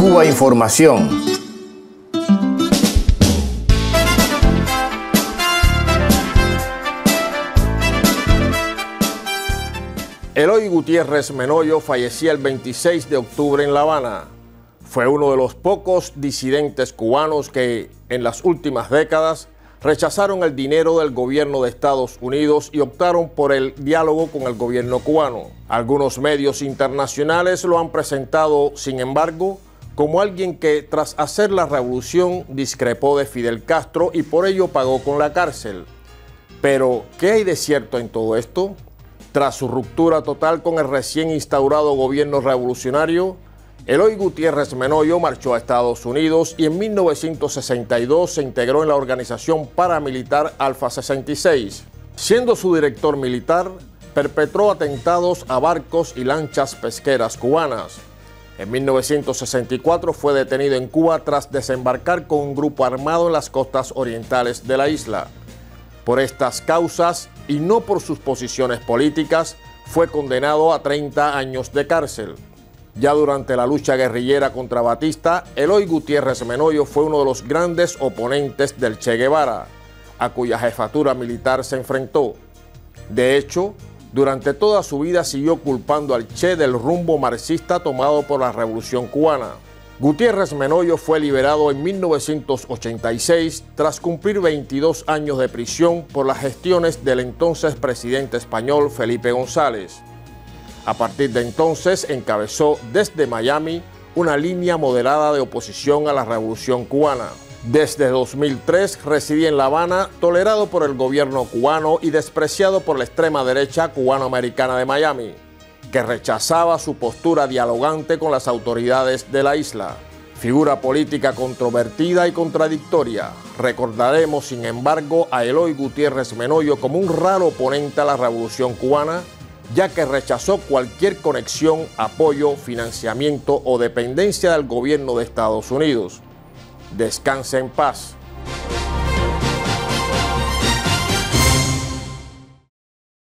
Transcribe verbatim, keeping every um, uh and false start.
Cuba Información. Eloy Gutiérrez Menoyo fallecía el veintiséis de octubre en La Habana. Fue uno de los pocos disidentes cubanos que en las últimas décadas rechazaron el dinero del gobierno de Estados Unidos y optaron por el diálogo con el gobierno cubano. Algunos medios internacionales lo han presentado, sin embargo, como alguien que tras hacer la revolución discrepó de Fidel Castro y por ello pagó con la cárcel. Pero, ¿qué hay de cierto en todo esto? Tras su ruptura total con el recién instaurado gobierno revolucionario, Eloy Gutiérrez Menoyo marchó a Estados Unidos y en mil novecientos sesenta y dos se integró en la organización paramilitar Alfa sesenta y seis. Siendo su director militar, perpetró atentados a barcos y lanchas pesqueras cubanas. En mil novecientos sesenta y cuatro fue detenido en Cuba tras desembarcar con un grupo armado en las costas orientales de la isla. Por estas causas, y no por sus posiciones políticas, fue condenado a treinta años de cárcel. Ya durante la lucha guerrillera contra Batista, Eloy Gutiérrez Menoyo fue uno de los grandes oponentes del Che Guevara, a cuya jefatura militar se enfrentó. De hecho, durante toda su vida siguió culpando al Che del rumbo marxista tomado por la Revolución Cubana. Gutiérrez Menoyo fue liberado en mil novecientos ochenta y seis tras cumplir veintidós años de prisión por las gestiones del entonces presidente español Felipe González. A partir de entonces encabezó desde Miami una línea moderada de oposición a la Revolución Cubana. Desde dos mil tres residía en La Habana, tolerado por el gobierno cubano y despreciado por la extrema derecha cubano-americana de Miami, que rechazaba su postura dialogante con las autoridades de la isla. Figura política controvertida y contradictoria, recordaremos sin embargo a Eloy Gutiérrez Menoyo como un raro oponente a la Revolución Cubana, ya que rechazó cualquier conexión, apoyo, financiamiento o dependencia del gobierno de Estados Unidos. Descanse en paz.